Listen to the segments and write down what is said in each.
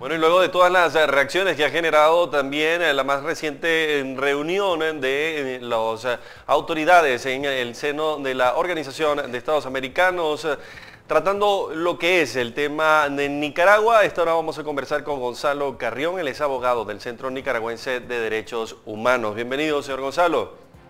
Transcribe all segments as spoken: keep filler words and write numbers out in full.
Bueno, y luego de todas las eh, reacciones que ha generado también eh, la más reciente eh, reunión eh, de eh, las eh, autoridades en el seno de la Organización de Estados Americanos, eh, tratando lo que es el tema de Nicaragua. A esta hora vamos a conversar con Gonzalo Carrión, él es abogado del Centro Nicaragüense de Derechos Humanos. Bienvenido, señor Gonzalo.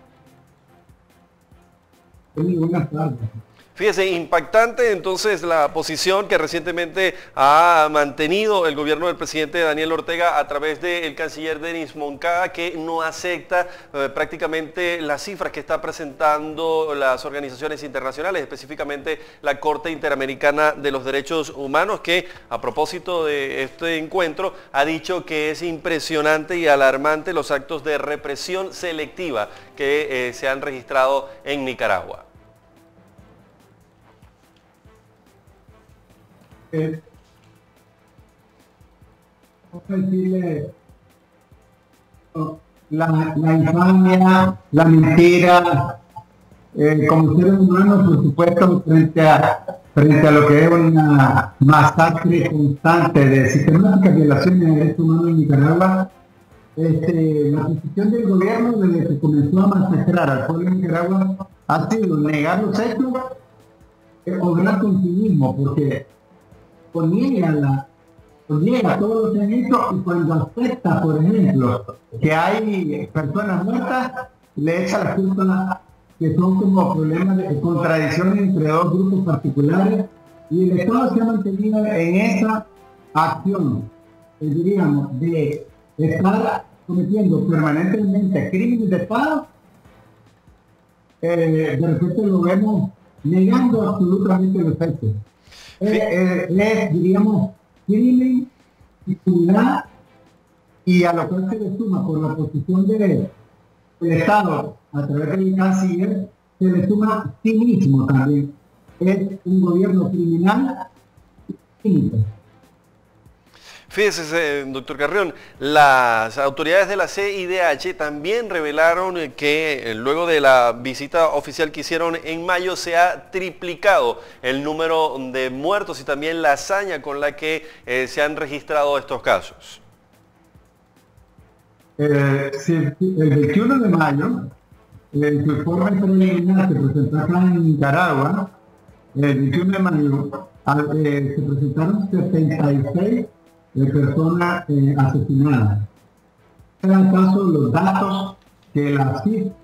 Muy buenas tardes. Fíjese, impactante entonces la posición que recientemente ha mantenido el gobierno del presidente Daniel Ortega a través del canciller Denis Moncada, que no acepta eh, prácticamente las cifras que está presentando las organizaciones internacionales, específicamente la Corte Interamericana de los Derechos Humanos, que a propósito de este encuentro ha dicho que es impresionante y alarmante los actos de represión selectiva que eh, se han registrado en Nicaragua. Eh, vamos a decirle, oh, la, la infamia, la mentira, eh, como seres humanos, por supuesto, frente a, frente a lo que es una masacre constante de sistemáticas violaciones de derechos humanos en Nicaragua. Este, la posición del gobierno desde que comenzó a masacrar al pueblo de Nicaragua ha sido negar los hechos, eh, obrar con sí mismo, porque niega, la, niega todo lo que han hecho, y cuando acepta, por ejemplo, que hay personas muertas, le echa la culpa que son como problemas de contradicciones entre dos grupos particulares, y el Estado se ha mantenido en esa acción, eh, diríamos, de estar cometiendo permanentemente crímenes de Estado. Eh, de repente lo vemos negando absolutamente los hechos. Es, es, es, diríamos, crimen, impunidad, y a lo cual se le suma por la posición de, del Estado a través del canciller, se le suma cinismo también. Es un gobierno criminal y cínico. Fíjese, doctor Carrión, las autoridades de la C I D H también revelaron que luego de la visita oficial que hicieron en mayo se ha triplicado el número de muertos y también la hazaña con la que eh, se han registrado estos casos. Eh, si, el veintiuno de mayo, en su informe preliminar que presentó acá en Nicaragua, el veintiuno de mayo eh, se presentaron setenta y seis de personas eh, asesinadas. En caso, los datos que las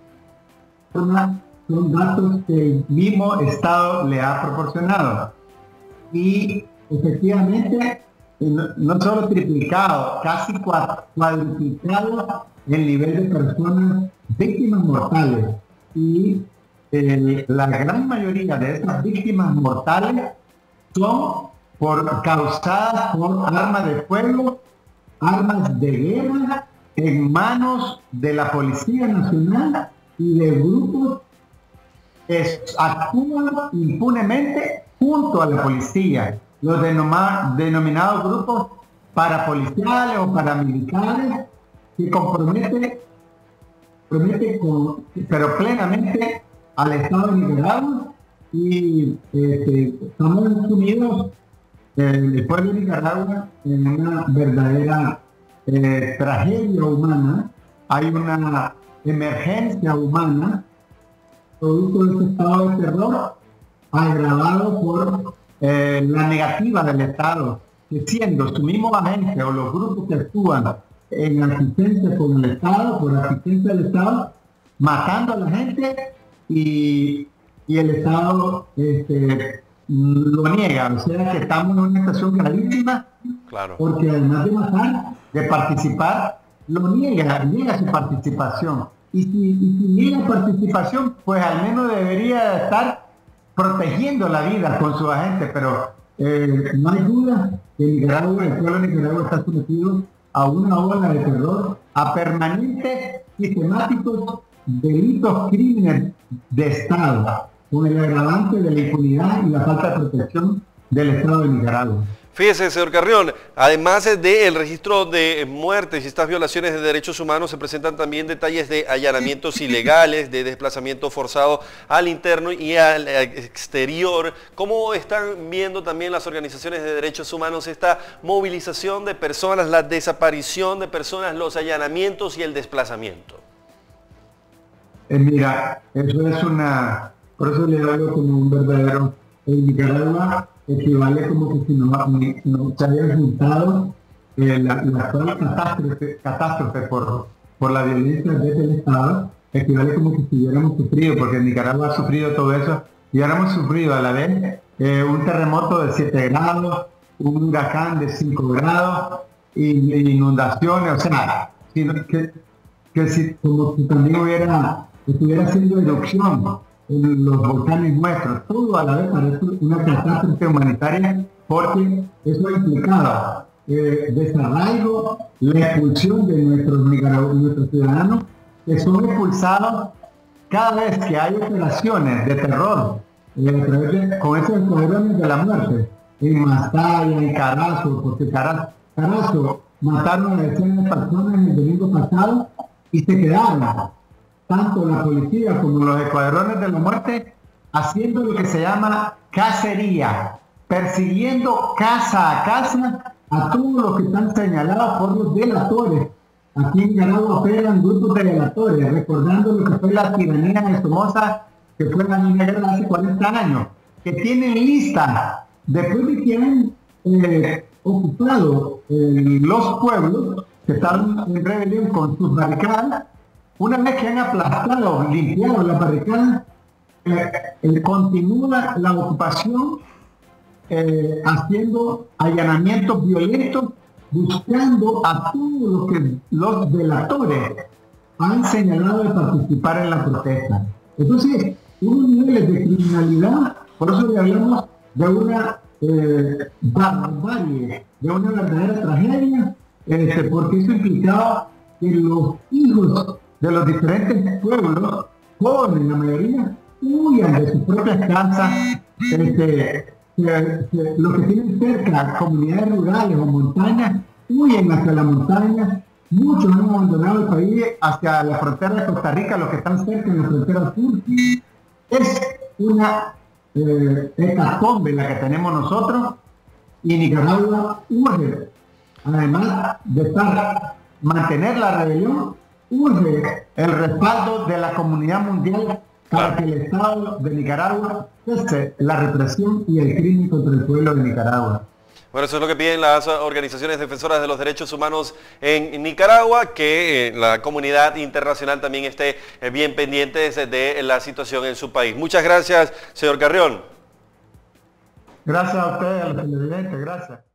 cifras son datos que el mismo Estado le ha proporcionado. Y efectivamente, no, no solo triplicado, casi cuadruplicado el nivel de personas víctimas mortales. Y eh, la gran mayoría de esas víctimas mortales son por causadas por armas de fuego, armas de guerra en manos de la Policía Nacional y de grupos que actúan impunemente junto a la policía, los denominados grupos parapoliciales o paramilitares, que comprometen, comprometen con, pero plenamente al Estado de Nicaragua. Y este, estamos unidos, el pueblo de Nicaragua, en una verdadera eh, tragedia humana. Hay una emergencia humana producto de este estado de terror, agravado por eh, la negativa del Estado, que siendo su mismo agente o los grupos que actúan en asistencia con el Estado, por asistencia del Estado, matando a la gente, y, y el Estado este, lo niega. O sea que estamos en una situación gravísima, claro, porque además de matar, de participar, lo niega, niega su participación. Y si, y si niega participación, pues al menos debería estar protegiendo la vida con su agente, pero eh, no hay duda que Nicaragua, el pueblo de Nicaragua está sometido a una ola de terror, a permanentes sistemáticos delitos, crímenes de Estado, con el agravante de la impunidad y la falta de protección del Estado de Nicaragua. Fíjese, señor Carrión, además del registro de muertes y estas violaciones de derechos humanos, se presentan también detalles de allanamientos ilegales, de desplazamiento forzado al interno y al exterior. ¿Cómo están viendo también las organizaciones de derechos humanos esta movilización de personas, la desaparición de personas, los allanamientos y el desplazamiento? Eh, mira, eso es una... Por eso le hablo como un verdadero... En Nicaragua equivale como que si no, no se hayan juntado eh, la, la actual catástrofe, catástrofe por, por la violencia desde el Estado, equivale como que si hubiéramos sufrido, porque Nicaragua ha sufrido todo eso, y ahora hemos sufrido a la vez eh, un terremoto de siete grados, un huracán de cinco grados, y, y inundaciones, o sea, sino que, que si, como si también hubiera, estuviera haciendo erupción en los volcanes nuestros, todo a la vez parece una catástrofe humanitaria, porque eso ha implicado eh, desarraigo, la expulsión de nuestros, nuestros ciudadanos, que son expulsados cada vez que hay operaciones de terror, eh, a través de, con esos escuadrones de la muerte, en Masaya, en Carazo, porque Carazo, Carazo mataron a decenas de personas el domingo pasado y se quedaron tanto la policía como los escuadrones de la muerte haciendo lo que se llama cacería, persiguiendo casa a casa a todos los que están señalados por los delatores. Aquí en Nicaragua operan grupos de delatores, recordando lo que fue la tiranía de Somoza, que fue la niña guerra hace cuarenta años, que tienen lista, después de que han eh, ocupado eh, los pueblos, que estaban en rebelión con sus barricadas. Una vez que han aplastado, limpiado la barricada, eh, eh, continúa la ocupación eh, haciendo allanamientos violentos, buscando a todos los que los delatores han señalado de participar en la protesta. Entonces, unos niveles de criminalidad, por eso le hablamos de una eh, barbarie, de una verdadera tragedia, eh, porque eso implicaba que los hijos de los diferentes pueblos, jóvenes la mayoría, huyan de sus propias casas, este, que, que los que tienen cerca comunidades rurales o montañas, huyen hacia la montaña. Muchos han abandonado el país hacia la frontera de Costa Rica, los que están cerca en la frontera sur. Es una eh, hecatombe la que tenemos nosotros, y Nicaragua urge, además de estar, mantener la rebelión, urge el respaldo de la comunidad mundial para que el Estado de Nicaragua cese la represión y el crimen contra el pueblo de Nicaragua. Bueno, eso es lo que piden las organizaciones defensoras de los derechos humanos en Nicaragua, que eh, la comunidad internacional también esté eh, bien pendiente de la situación en su país. Muchas gracias, señor Carrión. Gracias a ustedes, a los televidentes, gracias.